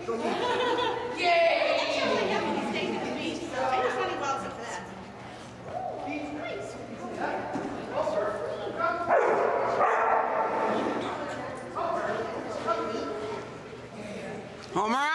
Yay! It's really heavy these days at the beach, so I just want to go out for that. Homer?